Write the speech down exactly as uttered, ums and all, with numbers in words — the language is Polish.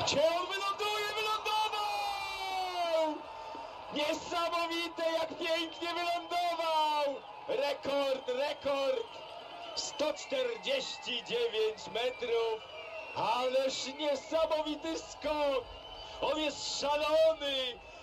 Gdzie on wyląduje? Wylądował! Niesamowite, jak pięknie wylądował! Rekord, rekord! sto czterdzieści dziewięć metrów! Ależ niesamowity skok! On jest szalony!